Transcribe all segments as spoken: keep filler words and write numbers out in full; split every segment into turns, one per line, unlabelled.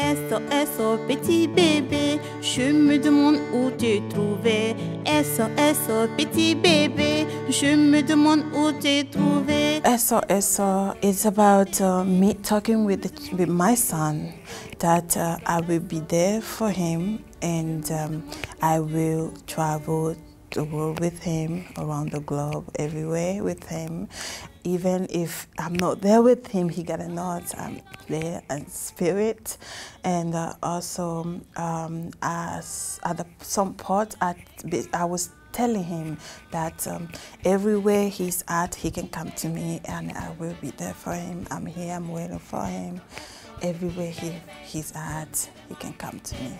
S O S O petit bébé, je me demande où t'es trouvé. S O S O petit bébé, je me demande où t'es trouvé. S O S O is about uh, me talking with, the, with my son, that uh, I will be there for him, and um, I will travel the world with him, around the globe, everywhere with him. Even if I'm not there with him, he gotta know I'm there in spirit. And uh, also, um, as at the, some part, I, I was telling him that um, everywhere he's at, he can come to me, and I will be there for him. I'm here, I'm waiting for him. Everywhere he, he's at, he can come to me.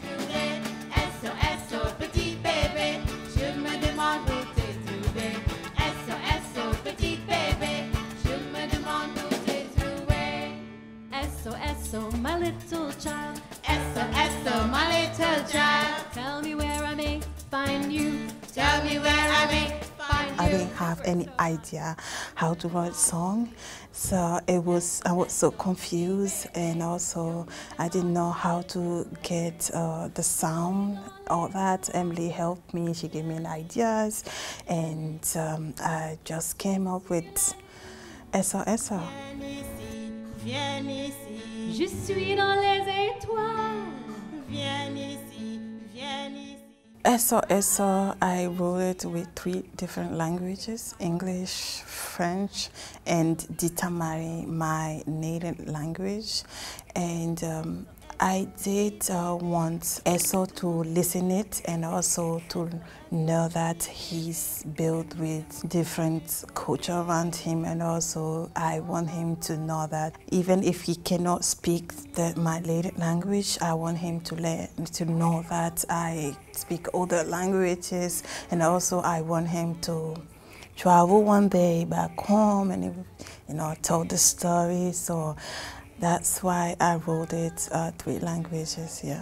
So my little child,
S O S O, my little child.
tell me where I may find you.
Tell me where I may find you.
I didn't have any idea how to write a song, so it was I was so confused, and also I didn't know how to get uh, the sound, all that. Emily helped me; she gave me ideas, and um, I just came up with S O S O.
Viens ici,
Je suis dans les étoiles.
viens ici, viens ici.
S O S O, I wrote it with three different languages, English, French, and Ditamari, my native language. And um, I did uh, want S O to listen it, and also to know that he's built with different culture around him, and also I want him to know that even if he cannot speak the, my native language, I want him to learn to know that I speak other languages, and also I want him to travel one day back home and you know tell the story. So that's why I wrote it uh, three languages, yeah.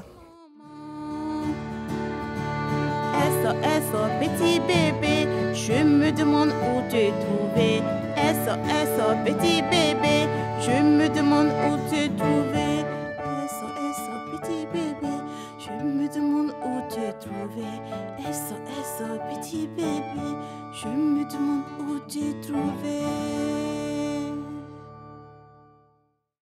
S O S O petit bébé, je me demande où t'es trouvé. S O S O petit bébé, je me demande où t'es trouvé. S O S O petit bébé, je me demande où t'es trouvé. S O S O petit bébé, je me demande où t'es trouvé.